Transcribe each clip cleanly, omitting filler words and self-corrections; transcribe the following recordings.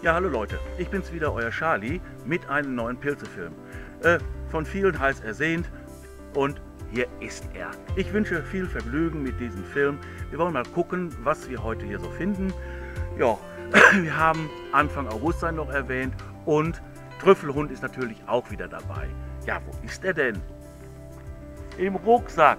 Ja, hallo Leute, ich bin's wieder, euer Charlie, mit einem neuen Pilzefilm. Von vielen heiß ersehnt und hier ist er. Ich wünsche viel Vergnügen mit diesem Film. Wir wollen mal gucken, was wir heute hier so finden. Ja, wir haben Anfang August sein noch erwähnt und Trüffelhund ist natürlich auch wieder dabei. Ja, wo ist er denn? Im Rucksack.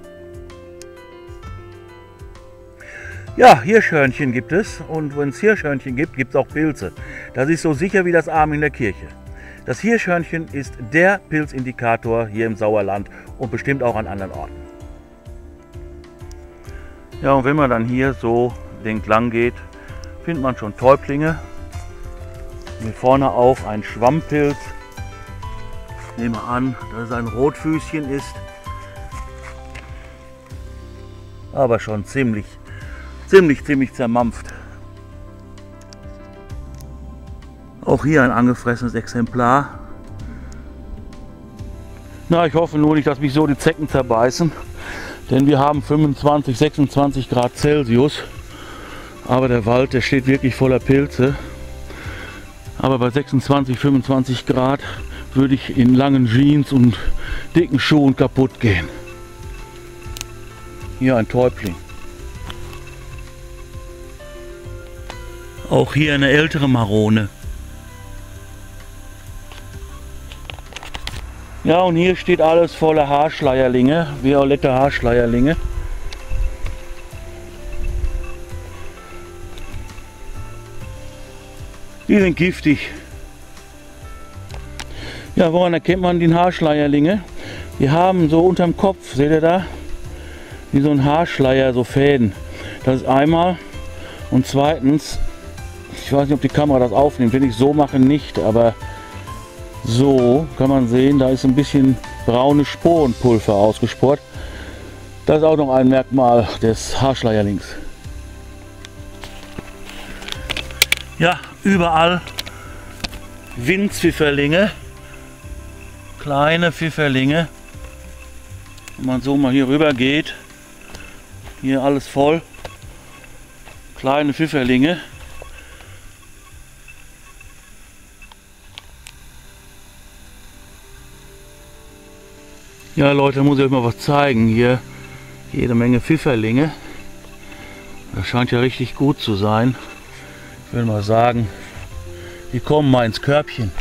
Ja, Hirschhörnchen gibt es und wenn es Hirschhörnchen gibt, gibt es auch Pilze. Das ist so sicher wie das Amen in der Kirche. Das Hirschhörnchen ist der Pilzindikator hier im Sauerland und bestimmt auch an anderen Orten. Ja, und wenn man dann hier so entlang geht, findet man schon Täublinge. Hier vorne auf ein Schwammpilz. Nehmen wir an, dass es ein Rotfüßchen ist. Aber schon ziemlich zermampft. Auch hier ein angefressenes Exemplar. Na, ich hoffe nur nicht, dass mich so die Zecken zerbeißen, denn wir haben 25, 26 Grad Celsius. Aber der Wald, der steht wirklich voller Pilze. Aber bei 26, 25 Grad würde ich in langen Jeans und dicken Schuhen kaputt gehen. Hier ein Täubling. Auch hier eine ältere Marone. Ja, und hier steht alles voller Haarschleierlinge, violette Haarschleierlinge. Die sind giftig. Ja, woran erkennt man die Haarschleierlinge? Die haben so unterm Kopf, seht ihr da? Wie so ein Haarschleier, so Fäden. Das ist einmal. Und zweitens, ich weiß nicht, ob die Kamera das aufnimmt, wenn ich so mache nicht, aber so kann man sehen, da ist ein bisschen braunes Sporenpulver ausgespurt. Das ist auch noch ein Merkmal des Haarschleierlings. Ja, überall Windpfifferlinge, kleine Pfifferlinge. Wenn man so mal hier rüber geht, hier alles voll, kleine Pfifferlinge. Ja Leute, muss ich euch mal was zeigen. Hier jede Menge Pfifferlinge. Das scheint ja richtig gut zu sein. Ich will mal sagen, die kommen mal ins Körbchen.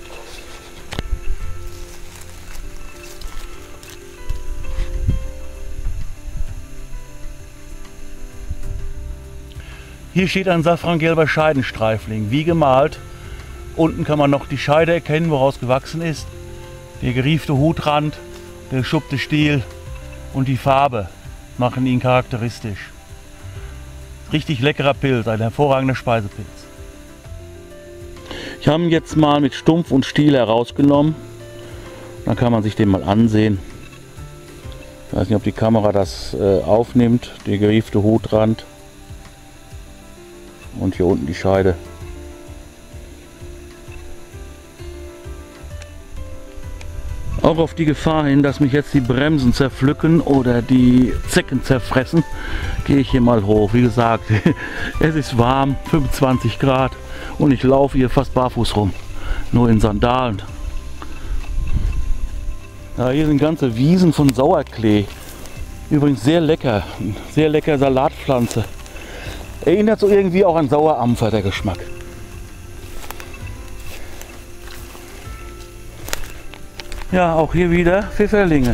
Hier steht ein safrangelber Scheidenstreifling, wie gemalt. Unten kann man noch die Scheide erkennen, woraus gewachsen ist. Der geriefte Hutrand, der geschuppte Stiel und die Farbe machen ihn charakteristisch. Richtig leckerer Pilz, ein hervorragender Speisepilz. Ich habe ihn jetzt mal mit Stumpf und Stiel herausgenommen. Dann kann man sich den mal ansehen. Ich weiß nicht, ob die Kamera das aufnimmt. Der geriefte Hutrand und hier unten die Scheide. Auch auf die Gefahr hin, dass mich jetzt die Bremsen zerpflücken oder die Zecken zerfressen, gehe ich hier mal hoch. Wie gesagt, es ist warm, 25 Grad und ich laufe hier fast barfuß rum, nur in Sandalen. Ja, hier sind ganze Wiesen von Sauerklee. Übrigens sehr lecker Salatpflanze. Erinnert so irgendwie auch an Sauerampfer, der Geschmack. Ja, auch hier wieder Pfifferlinge.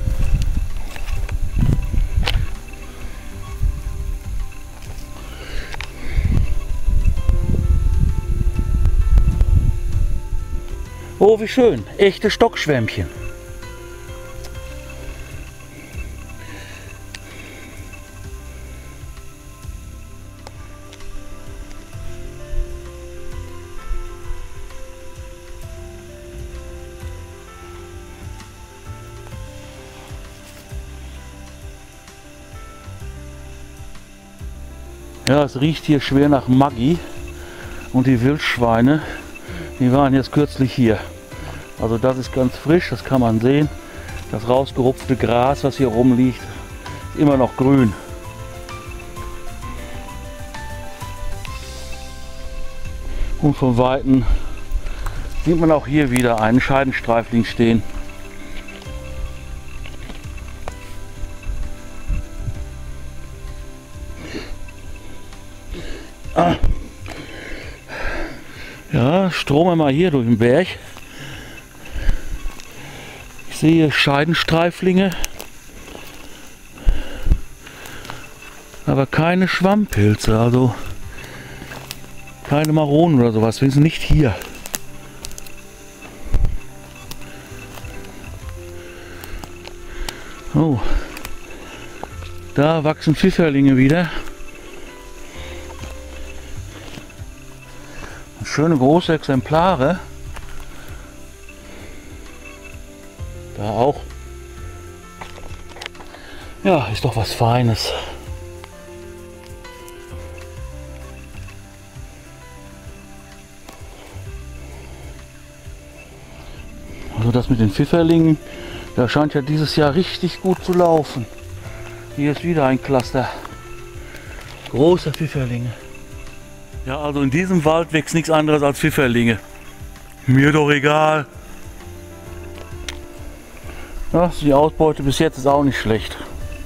Oh, wie schön. Echte Stockschwämmchen. Ja, es riecht hier schwer nach Maggi und die Wildschweine, die waren jetzt kürzlich hier. Also das ist ganz frisch, das kann man sehen. Das rausgerupfte Gras, was hier rumliegt, ist immer noch grün. Und von Weitem sieht man auch hier wieder einen Scheidenstreifling stehen. Ja, strome mal hier durch den Berg. Ich sehe Scheidenstreiflinge, aber keine Schwammpilze, also keine Maronen oder sowas. Wir sind nicht hier. Oh, da wachsen Pfifferlinge wieder. Schöne große Exemplare. Da auch. Ja, ist doch was Feines. Also das mit den Pfifferlingen, da scheint ja dieses Jahr richtig gut zu laufen. Hier ist wieder ein Cluster großer Pfifferlinge. Ja, also in diesem Wald wächst nichts anderes als Pfifferlinge. Mir doch egal. Ja, die Ausbeute bis jetzt ist auch nicht schlecht.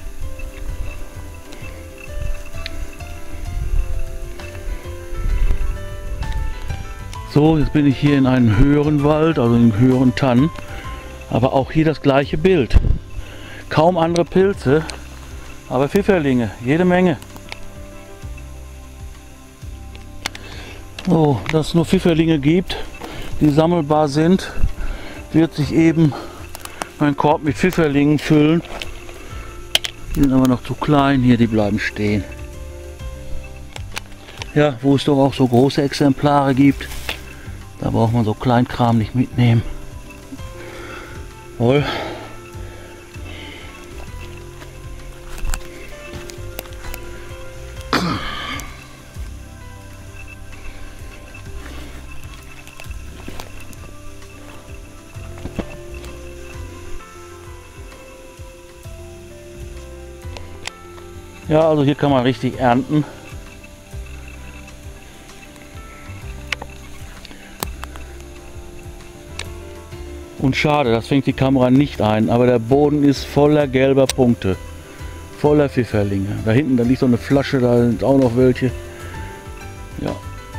So, jetzt bin ich hier in einem höheren Wald, also in höheren Tannen. Aber auch hier das gleiche Bild. Kaum andere Pilze, aber Pfifferlinge, jede Menge. So, dass es nur Pfifferlinge gibt, die sammelbar sind, wird sich eben mein Korb mit Pfifferlingen füllen. Die sind aber noch zu klein, hier, die bleiben stehen. Ja, wo es doch auch so große Exemplare gibt, da braucht man so Kleinkram nicht mitnehmen. Wohl. Ja, also hier kann man richtig ernten. Und schade, das fängt die Kamera nicht ein, aber der Boden ist voller gelber Punkte, voller Pfifferlinge. Da hinten, da liegt so eine Flasche, da sind auch noch welche. Ja.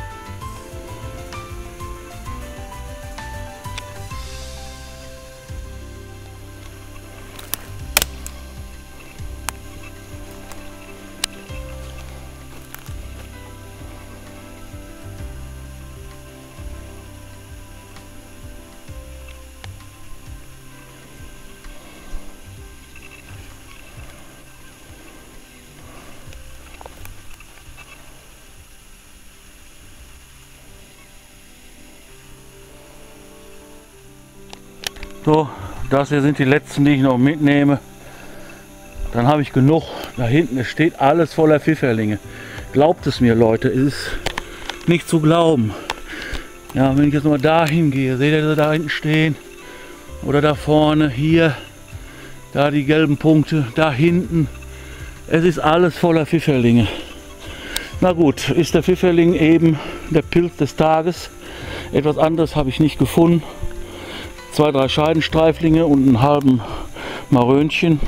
So, das hier sind die letzten, die ich noch mitnehme. Dann habe ich genug. Da hinten, es steht alles voller Pfifferlinge. Glaubt es mir, Leute, es ist nicht zu glauben. Ja, wenn ich jetzt mal da hingehe, seht ihr da hinten stehen? Oder da vorne, hier, da die gelben Punkte, da hinten. Es ist alles voller Pfifferlinge. Na gut, ist der Pfifferling eben der Pilz des Tages. Etwas anderes habe ich nicht gefunden. 2, 3 Scheidenstreiflinge und einen halben Marönchen.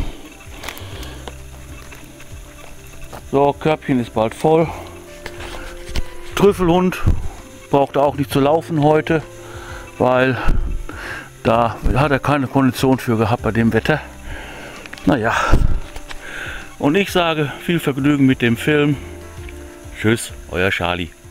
So, Körbchen ist bald voll. Trüffelhund braucht auch nicht zu laufen heute, weil da hat er keine Kondition für gehabt bei dem Wetter. Naja, und ich sage viel Vergnügen mit dem Film. Tschüss, euer Charlie.